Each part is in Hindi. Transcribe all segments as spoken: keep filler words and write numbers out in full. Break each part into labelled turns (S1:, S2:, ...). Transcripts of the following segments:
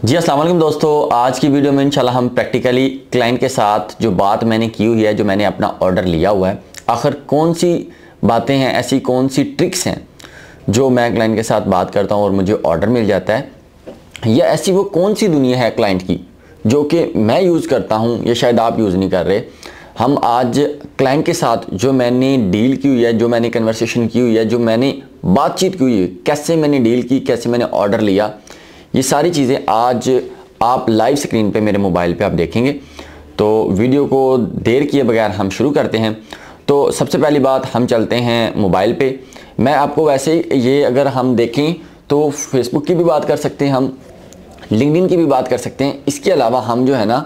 S1: जी अस्सलाम वालेकुम दोस्तों, आज की वीडियो में इंशाल्लाह हम प्रैक्टिकली क्लाइंट के साथ जो बात मैंने की हुई है, जो मैंने अपना ऑर्डर लिया हुआ है, आखिर कौन सी बातें हैं, ऐसी कौन सी ट्रिक्स हैं जो मैं क्लाइंट के साथ बात करता हूं और मुझे ऑर्डर मिल जाता है, या ऐसी वो कौन सी दुनिया है क्लाइंट की जो कि मैं यूज़ करता हूं या शायद आप यूज़ नहीं कर रहे। हम आज क्लाइंट के साथ जो मैंने डील की हुई है, जो मैंने कन्वर्सेशन की हुई है, जो मैंने बातचीत की हुई है, कैसे मैंने डील की, कैसे मैंने ऑर्डर लिया, ये सारी चीज़ें आज आप लाइव स्क्रीन पे मेरे मोबाइल पे आप देखेंगे। तो वीडियो को देर किए बगैर हम शुरू करते हैं। तो सबसे पहली बात, हम चलते हैं मोबाइल पे। मैं आपको वैसे ये अगर हम देखें तो फेसबुक की भी बात कर सकते हैं, हम लिंक्डइन की भी बात कर सकते हैं। इसके अलावा हम जो है ना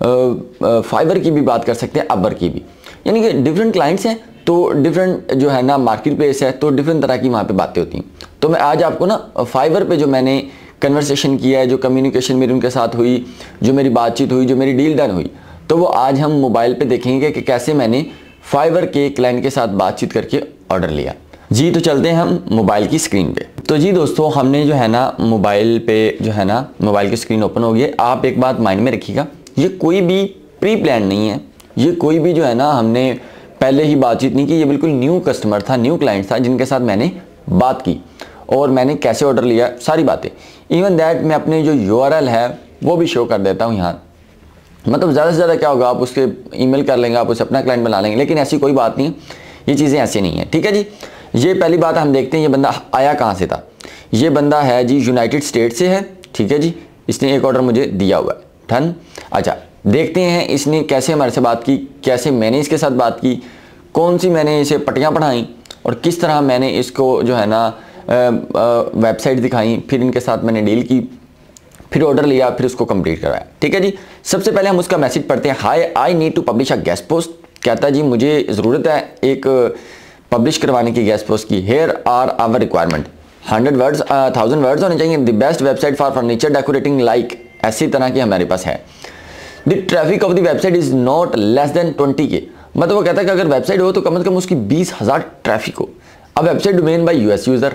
S1: फाइवर की भी बात कर सकते हैं, अबर की भी। यानी कि डिफरेंट क्लाइंट्स हैं तो डिफरेंट जो है ना मार्केट प्लेस है, तो डिफरेंट तरह की वहाँ पे बातें होती हैं। तो मैं आज आपको ना फाइवर पे जो मैंने कन्वर्सेशन किया है, जो कम्युनिकेशन मेरी उनके साथ हुई, जो मेरी बातचीत हुई, जो मेरी डील डन हुई, तो वो आज हम मोबाइल पे देखेंगे कि कैसे मैंने फाइवर के क्लाइंट के साथ बातचीत करके ऑर्डर लिया। जी तो चलते हैं हम मोबाइल की स्क्रीन पे। तो जी दोस्तों, हमने जो है ना मोबाइल पे जो है ना मोबाइल की स्क्रीन ओपन हो गई है। आप एक बात माइंड में रखिएगा, ये कोई भी प्री प्लान नहीं है, ये कोई भी जो है ना हमने पहले ही बातचीत नहीं की। ये बिल्कुल न्यू कस्टमर था, न्यू क्लाइंट था, जिनके साथ मैंने बात की और मैंने कैसे ऑर्डर लिया, सारी बातें। इवन दैट मैं अपने जो यूआरएल है वो भी शो कर देता हूँ यहाँ। मतलब ज़्यादा से ज़्यादा क्या होगा, आप उसके ईमेल कर लेंगे, आप उसे अपना क्लाइंट बना लेंगे, लेकिन ऐसी कोई बात नहीं, ये चीज़ें ऐसी नहीं है। ठीक है जी, ये पहली बात हम देखते हैं, ये बंदा आया कहाँ से था। ये बंदा है जी यूनाइटेड स्टेट से है। ठीक है जी, इसने एक ऑर्डर मुझे दिया हुआ है, डन। अच्छा, देखते हैं इसने कैसे हमारे से बात की, कैसे मैंने इसके साथ बात की, कौन सी मैंने इसे पट्टियाँ पढ़ाई और किस तरह मैंने इसको जो है ना वेबसाइट दिखाई, फिर इनके साथ मैंने डील की, फिर ऑर्डर लिया, फिर उसको कंप्लीट करवाया। ठीक है जी, सबसे पहले हम उसका मैसेज पढ़ते हैं। Hi, I need to publish a guest post. कहता है जी मुझे ज़रूरत है एक पब्लिश करवाने की गेस्ट पोस्ट की। Here are our requirement, hundred words thousand words होने चाहिए। The best website for furniture decorating like, ऐसी तरह की हमारे पास है। The traffic of the website is not less than twenty K. मतलब वो कहता है कि अगर वेबसाइट हो तो कम से कम उसकी बीस हज़ार ट्रैफिक हो। अब website domain by US user,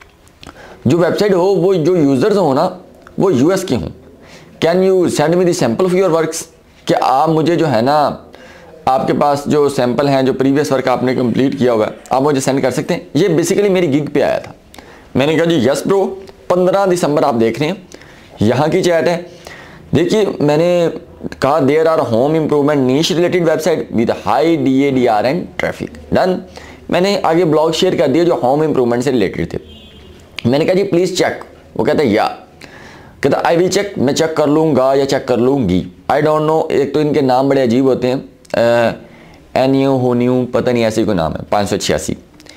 S1: जो वेबसाइट हो वो जो यूज़र्स हो ना वो यूएस के हों। Can you send me the sample of your works, कि आप मुझे जो है ना आपके पास जो सैंपल हैं, जो प्रीवियस वर्क आपने कंप्लीट किया हुआ है, आप मुझे सेंड कर सकते हैं। ये बेसिकली मेरी गिग पे आया था। मैंने कहा जी यस ब्रो। पंद्रह दिसंबर आप देख रहे हैं, यहाँ की चैट है। देखिए मैंने कहा there are home improvement niche related website with high D A D R and traffic, done. मैंने आगे ब्लॉग शेयर कर दिए जो होम इम्प्रूवमेंट से रिलेटेड थे। मैंने कहा जी प्लीज़ चेक। वो कहता है या, कहता आई विल चेक, मैं चेक कर लूँगा या चेक कर लूँगी। आई डोंट नो, एक तो इनके नाम बड़े अजीब होते हैं, एन यू हो न्यू, पता नहीं ऐसे कोई नाम है, पाँच सौ छियासी।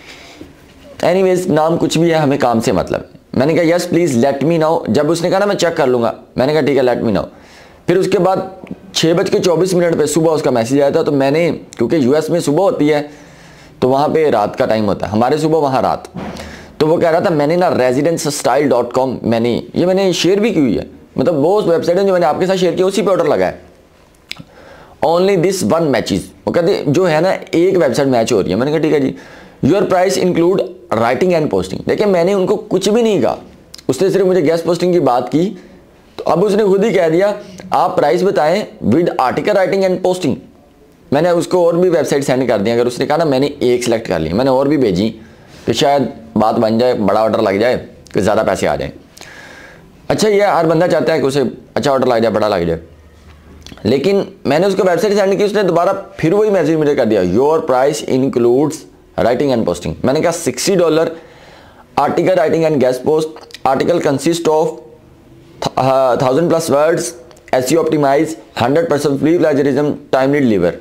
S1: एनीवेज नाम कुछ भी है, हमें काम से मतलब है। मैंने कहा yes please let me now. जब उसने कहा ना मैं चेक कर लूँगा, मैंने कहा ठीक है लेट मी नाउ। फिर उसके बाद छः बज के चौबीस मिनट पर सुबह उसका मैसेज आया था। तो मैंने, क्योंकि यूएस में सुबह होती है तो वहाँ पे रात का टाइम होता है, हमारे सुबह वहाँ रात। तो वो कह रहा था मैंने ना रेजिडेंस स्टाइल डॉट कॉम, मैंने ये मैंने शेयर भी की हुई है। मतलब वो उस वेबसाइट में जो मैंने आपके साथ शेयर किया उसी पे ऑर्डर लगा है। ओनली दिस वन मैचेस, वो कहते जो है ना एक वेबसाइट मैच हो रही है। मैंने कहा ठीक है जी। Your price include writing and posting. देखिए मैंने उनको कुछ भी नहीं कहा, उसने सिर्फ मुझे गेस्ट पोस्टिंग की बात की। तो अब उसने खुद ही कह दिया आप प्राइस बताएं with article writing and posting. मैंने उसको और भी वेबसाइट सेंड कर दी। अगर उसने कहा ना मैंने एक सिलेक्ट कर ली, मैंने और भी भेजी कि शायद बात बन जाए, बड़ा ऑर्डर लग जाए, कि ज़्यादा पैसे आ जाए। अच्छा ये हर बंदा चाहता है कि उसे अच्छा ऑर्डर लग जाए, बड़ा लग जाए। लेकिन मैंने उसको वेबसाइट सेंड की, उसने दोबारा फिर वही मैसेज मुझे कर दिया, your price includes writing and posting. मैंने कहा sixty dollar article writing and guest post, article consist of thousand plus words, SEO optimize, hundred percent free plagiarism, timely deliver.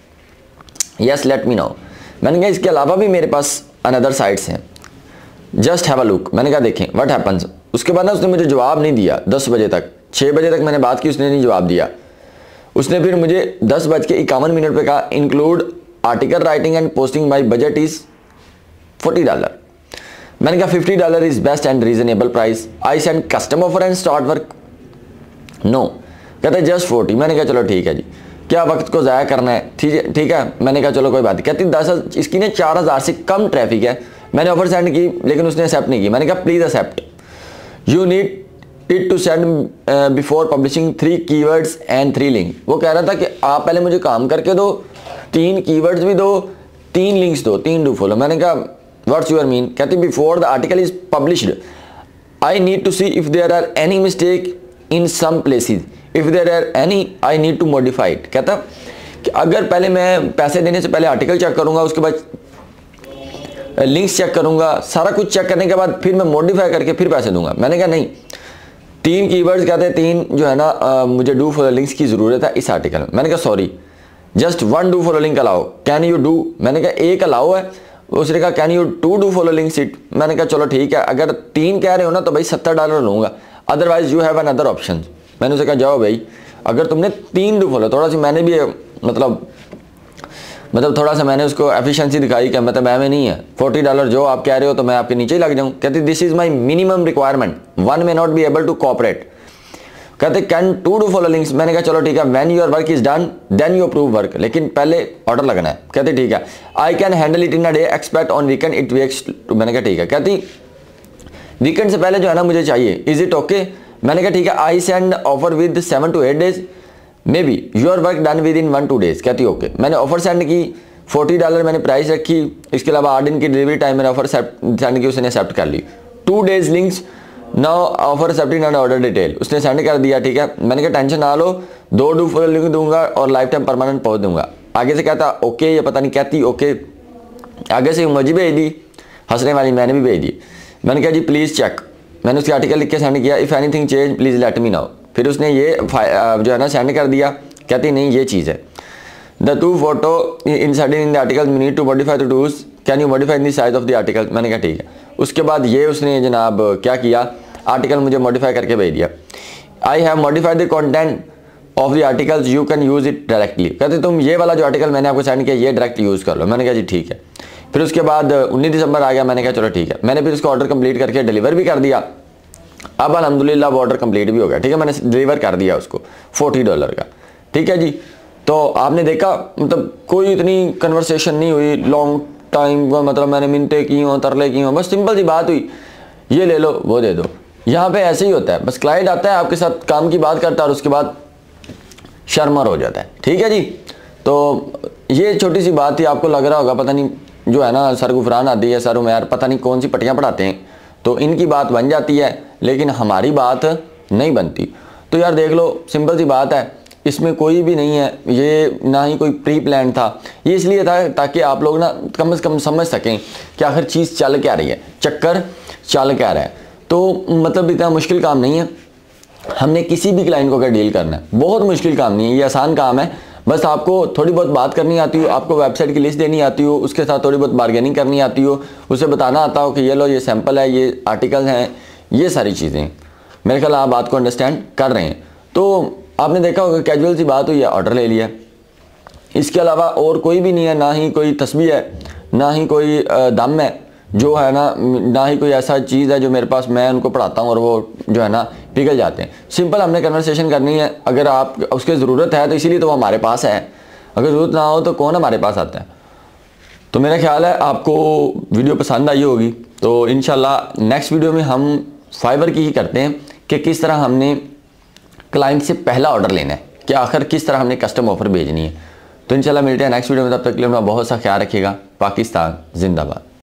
S1: Yes let me know. मैंने कहा इसके अलावा भी मेरे पास अनदर साइट्स हैं, जस्ट हैव अ लुक। मैंने कहा देखें व्हाट हैपन्स। उसके बाद ना उसने मुझे जवाब नहीं दिया दस बजे तक। छः बजे तक मैंने बात की, उसने नहीं जवाब दिया। उसने फिर मुझे दस बज के इक्यावन मिनट पे कहा include article writing and posting, my budget is forty dollar. मैंने कहा fifty dollar is best and reasonable price. I send custom offer and start work, no. कहते जस्ट फोर्टी। मैंने कहा चलो ठीक है जी, क्या वक्त को ज़ाया करना है, ठीक है ठीक है। मैंने कहा चलो कोई बात नहीं। कहती दस इसकी ने चार हज़ार से कम ट्रैफिक है। मैंने ऑफर सेंड की लेकिन उसने एक्सेप्ट नहीं की। मैंने कहा please accept, you need it to send before publishing three keywords and three link. वो कह रहा था कि आप पहले मुझे काम करके दो, तीन कीवर्ड्स भी दो, तीन लिंक्स दो, तीन डू फॉलो। मैंने कहा व्हाट्स यूर मीन? कहती before the article is published I need to see if there are any mistake in some places, if there are any I need to modify it. कहता कि अगर पहले मैं पैसे देने से पहले आर्टिकल चेक करूंगा, उसके बाद लिंक्स चेक करूंगा, सारा कुछ चेक करने के बाद फिर मैं मॉडिफाई करके फिर पैसे दूंगा। मैंने कहा नहीं, तीन कीवर्ड्स कहते हैं, तीन जो है ना आ, मुझे डू फॉलो लिंक्स की ज़रूरत है इस आर्टिकल में। मैंने कहा sorry, just one do follow link allow, can you do? मैंने कहा एक अलाउ है, उसने कहा can you two do follow links it? मैंने कहा चलो ठीक है, अगर तीन कह रहे हो ना तो भाई सत्तर डॉलर लूँगा, otherwise you have another option. मैंने उसे कहा जाओ भाई, अगर तुमने तीन डू फॉलो, थोड़ा सी मैंने भी मतलब मतलब थोड़ा सा मैंने उसको एफिशिएंसी दिखाई कि मतलब मैं में नहीं है, फोर्टी डॉलर जो आप कह रहे हो तो मैं आपके नीचे ही लग जाऊँ। कहते this is my minimum requirement, one may not be able to cooperate. कहते can to do follow links? मैंने कहा चलो ठीक है, when your work is done then you approve work, लेकिन पहले ऑर्डर लगना है। कहते ठीक है, I can handle it in a day, expect on weekend it weeks. मैंने कहा ठीक है। कहती वीकेंड से पहले जो है ना मुझे चाहिए, इज इट ओके? मैंने कहा ठीक है, I send offer with seven to eight days, may be your work done within one to days. कहती ओके। मैंने ऑफर सेंड की, फोर्टी डॉलर मैंने प्राइस रखी, इसके अलावा आठ दिन की डिलीवरी टाइम मैंने ऑफर सेंड की, उसने एक्सेप्ट कर ली। Two days links, now offer accepting and order detail, उसने सेंड कर दिया। ठीक है, मैंने कहा टेंशन ना लो, दो डू फॉलो लिंक दूंगा और लाइफ टाइम परमानेंट पहुंच दूंगा। आगे से कहता ओके, ये पता नहीं कहती ओके, आगे से इमोजी भेज दी हंसने वाली, मैंने भी भेज दी। मैंने कहा जी प्लीज़ चेक, मैंने उसके आर्टिकल लिख के सेंड किया, if anything change please let me know. फिर उसने ये जो है ना सेंड कर दिया, कहती नहीं ये चीज़ है, the two photo inserted in the article you need to modify the tools, can you modify the size of the article? मैंने कहा ठीक है। उसके बाद ये उसने जनाब क्या किया, आर्टिकल मुझे मॉडिफाई करके भेज दिया। I have modified the content of the articles, you can use it directly. कहते तुम ये वाला जो आर्टिकल मैंने आपको सेंड किया ये डायरेक्ट यूज़ कर लो। मैंने कहा जी ठीक है। फिर उसके बाद उन्नीस दिसंबर आ गया, मैंने कहा चलो ठीक है। मैंने फिर उसका ऑर्डर कंप्लीट करके डिलीवर भी कर दिया। अब अल्हम्दुलिल्लाह वो ऑर्डर कंप्लीट भी हो गया। ठीक है, मैंने डिलीवर कर दिया उसको फोर्टी डॉलर का। ठीक है जी, तो आपने देखा मतलब कोई इतनी कन्वर्सेशन नहीं हुई लॉन्ग टाइम, मतलब मैंने मिनटें की हों, तरले की हों, बस सिंपल सी बात हुई, ये ले लो वो दे दो। यहाँ पे ऐसे ही होता है, बस क्लाइंट आता है आपके साथ काम की बात करता है और उसके बाद शर्मर हो जाता है। ठीक है जी, तो ये छोटी सी बात थी। आपको लग रहा होगा पता नहीं जो है ना सर गुफरान आदि है, सर उमैर पता नहीं कौन सी पट्टियाँ पढ़ाते हैं, तो इनकी बात बन जाती है लेकिन हमारी बात नहीं बनती। तो यार देख लो, सिंपल सी बात है, इसमें कोई भी नहीं है, ये ना ही कोई प्री प्लान था। ये इसलिए था ताकि आप लोग ना कम से कम समझ सकें कि आखिर चीज़ चल क्या रही है, चक्कर चल क्या रहा है। तो मतलब इतना मुश्किल काम नहीं है, हमने किसी भी क्लाइंट को अगर डील करना है, बहुत मुश्किल काम नहीं है, ये आसान काम है। बस आपको थोड़ी बहुत बात करनी आती हो, आपको वेबसाइट की लिस्ट देनी आती हो, उसके साथ थोड़ी बहुत बार्गेनिंग करनी आती हो, उसे बताना आता हो कि ये लो ये सैंपल है, ये आर्टिकल हैं, ये सारी चीज़ें। मेरे ख्याल आप बात को अंडरस्टैंड कर रहे हैं। तो आपने देखा होगा कैजुअल सी बात हुई है, ऑर्डर ले लिया, इसके अलावा और कोई भी नहीं है, ना ही कोई तस्बीह है, ना ही कोई दम है जो है ना, ना ही कोई ऐसा चीज़ है जो मेरे पास मैं उनको पढ़ाता हूँ और वो जो है ना पिघल जाते हैं। सिंपल हमने कन्वर्सेशन करनी है। अगर आप उसकी ज़रूरत है तो इसीलिए तो वो हमारे पास है, अगर ज़रूरत ना हो तो कौन हमारे पास आता है। तो मेरा ख्याल है आपको वीडियो पसंद आई होगी। तो इंशाल्लाह नेक्स्ट वीडियो में हम फाइबर की ही करते हैं कि किस तरह हमने क्लाइंट से पहला ऑर्डर लेना है, कि आखिर किस तरह हमने कस्टम ऑफर भेजनी है। तो इंशाल्लाह मिलते हैं नेक्स्ट वीडियो में, तब तक के लिए अपना बहुत सा ख्याल रखिएगा। पाकिस्तान जिंदाबाद।